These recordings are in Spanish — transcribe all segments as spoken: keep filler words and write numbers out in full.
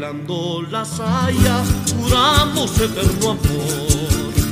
bailando la saya, juramos eterno amor.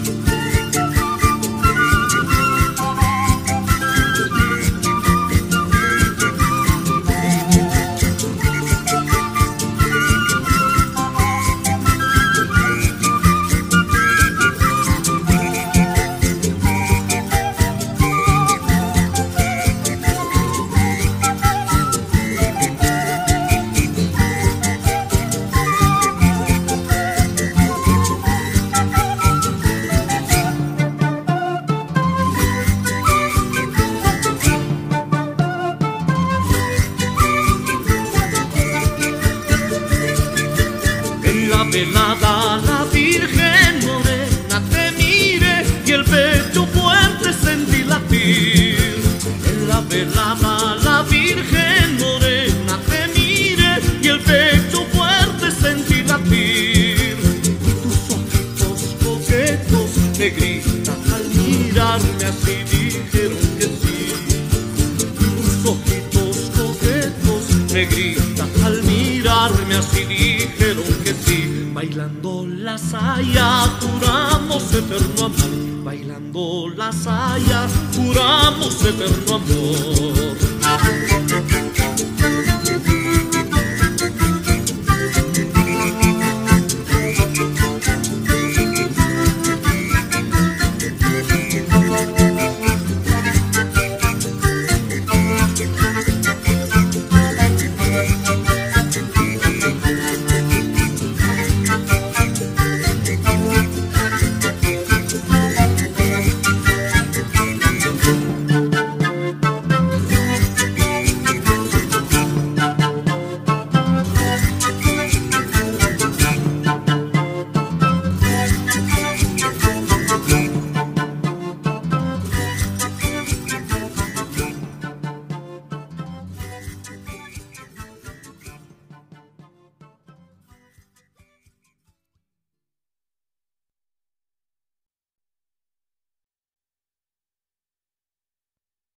Velada la Virgen morena te mire y el pecho fuerte sentí latir. En la velada la Virgen morena te mire y el pecho fuerte sentí latir. Tus ojitos coquetos me gritan al mirarme así, dijeron que sí. Tus ojitos coquetos me gritan al mirarme así, dijeron que sí. Bailando la saya, juramos eterno amor. Bailando la saya, juramos eterno amor.